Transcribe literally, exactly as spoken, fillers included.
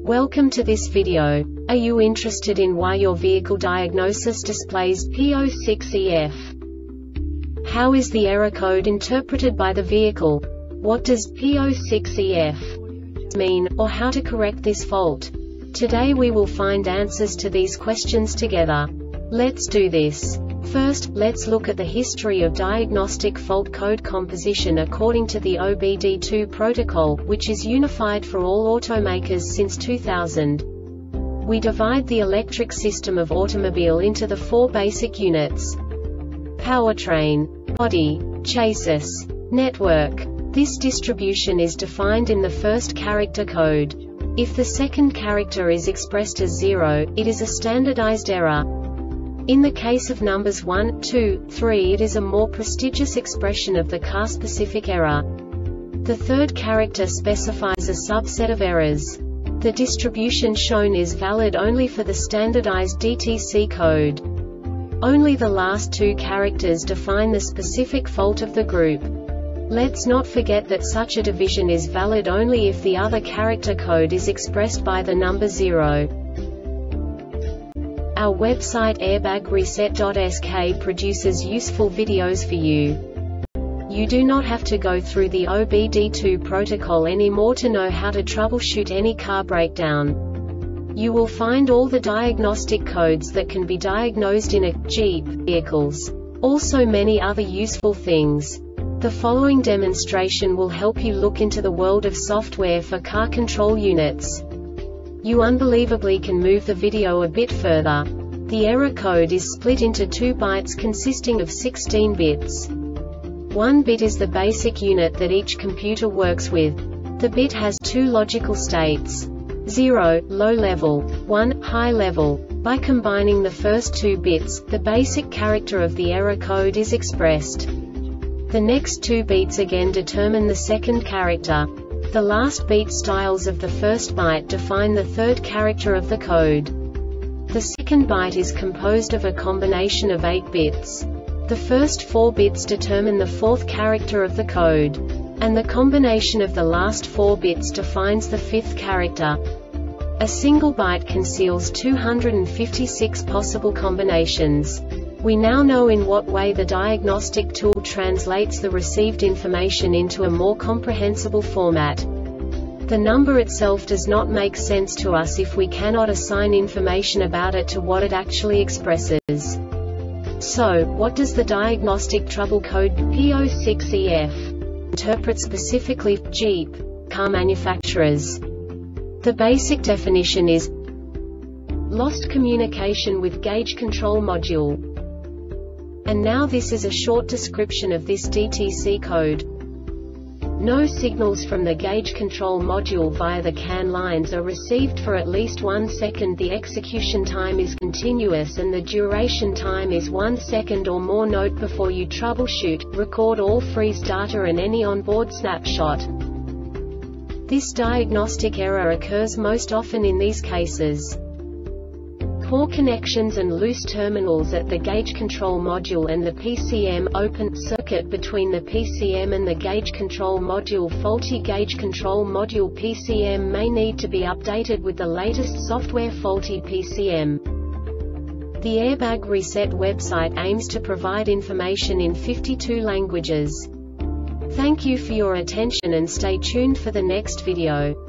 Welcome to this video. Are you interested in why your vehicle diagnosis displays P zero six E F? How is the error code interpreted by the vehicle? What does P zero six E F mean, or how to correct this fault? Today we will find answers to these questions together. Let's do this. First, let's look at the history of diagnostic fault code composition according to the O B D two protocol, which is unified for all automakers since two thousand. We divide the electric system of automobile into the four basic units: powertrain, body, chassis, network. This distribution is defined in the first character code. If the second character is expressed as zero, it is a standardized error. In the case of numbers one, two, three, it is a more prestigious expression of the car-specific error. The third character specifies a subset of errors. The distribution shown is valid only for the standardized D T C code. Only the last two characters define the specific fault of the group. Let's not forget that such a division is valid only if the other character code is expressed by the number zero. Our website airbag reset dot S K produces useful videos for you. You do not have to go through the O B D two protocol anymore to know how to troubleshoot any car breakdown. You will find all the diagnostic codes that can be diagnosed in a Jeep vehicles. Also many other useful things. The following demonstration will help you look into the world of software for car control units. You unbelievably can move the video a bit further. The error code is split into two bytes consisting of sixteen bits. One bit is the basic unit that each computer works with. The bit has two logical states: zero, low level, one, high level. By combining the first two bits, the basic character of the error code is expressed. The next two bits again determine the second character. The last beat styles of the first byte define the third character of the code. The second byte is composed of a combination of eight bits. The first four bits determine the fourth character of the code. And the combination of the last four bits defines the fifth character. A single byte conceals two hundred fifty-six possible combinations. We now know in what way the diagnostic tool translates the received information into a more comprehensible format. The number itself does not make sense to us if we cannot assign information about it to what it actually expresses. So, what does the diagnostic trouble code P zero six E F interpret specifically for Jeep car manufacturers? The basic definition is lost communication with gauge control module. And now this is a short description of this D T C code. No signals from the gauge control module via the C A N lines are received for at least one second. The execution time is continuous and the duration time is one second or more. Note before you troubleshoot, record all freeze data and any onboard snapshot. This diagnostic error occurs most often in these cases: poor connections and loose terminals at the gauge control module and the P C M, open circuit between the P C M and the gauge control module, faulty gauge control module. P C M may need to be updated with the latest software. Faulty P C M. The Airbag Reset website aims to provide information in fifty-two languages. Thank you for your attention and stay tuned for the next video.